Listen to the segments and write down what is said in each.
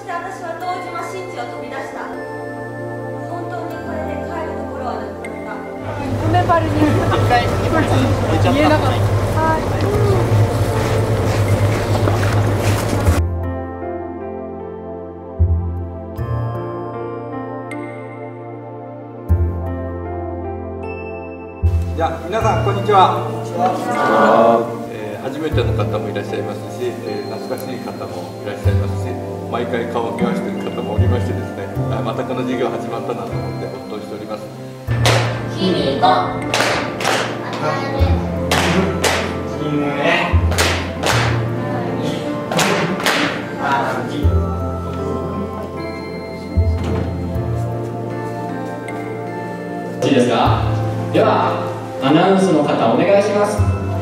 して私は堂島新地を飛び出した。本当にこれで帰るところはなくなった。 梅原に一回言えなかった。 じゃあ皆さんこんにちは。初めての方もいらっしゃいますし、懐かしい方もいらっしゃいますし、毎回顔を見合わせている方もおりましてですね、またこの授業始まったなと思ってほっとしております。 きみこ、あたる、きむえ、あき。 いいですか？ではアナウンスの方お願いします。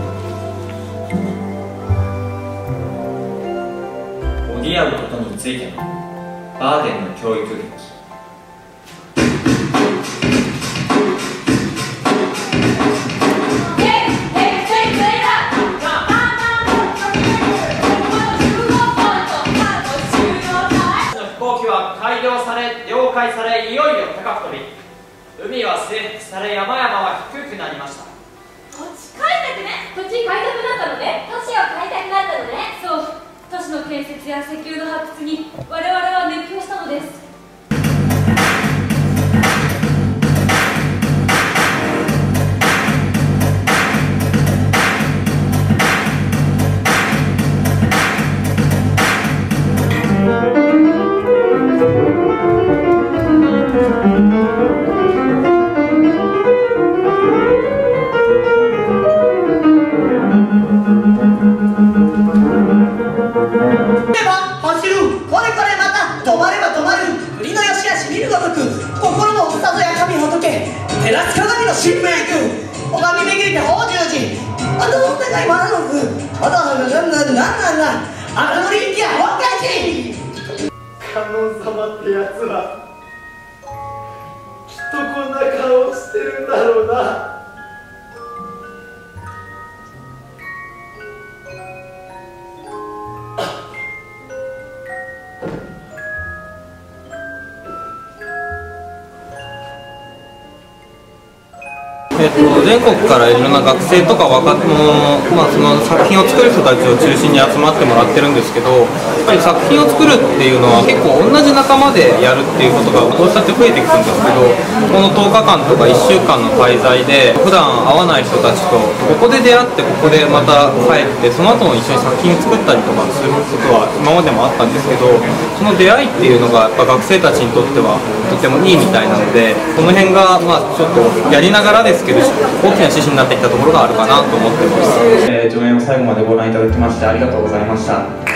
補り合うことについてのバーデンの教育劇。 飛行機は改良され了解され、いよいよ高く飛び、海は征服され、山々は低くなりました。 土地開拓ね。土地開拓だったのね。都市を開拓だったのね。 そう、都市の建設や石油の発掘に我々は熱狂したのです。 照らす鏡の神明君、拝み巡りて法十字、あとの願いマナノフ、あとあのリンキや本会地。 観音様ってやつはきっとこんな顔してるんだろうな。 全国からいろんな学生とか若者、その作品を作る人たちを中心に集まってもらってるんですけど、やっぱり作品を作るっていうのは結構同じ仲間でやるっていうことがこうしたって増えてくるんですけど、この10日間とか1週間の滞在で普段会わない人たちとここで出会ってここでまた帰ってその後も一緒に作品作ったりとかすることは今までもあったんですけど、その出会いっていうのがやっぱ学生たちにとってはとてもいいみたいなので、この辺がちょっとやりながらですけど大きな指針になってきたところがあるかなと思ってます。 上演を最後までご覧いただきましてありがとうございました。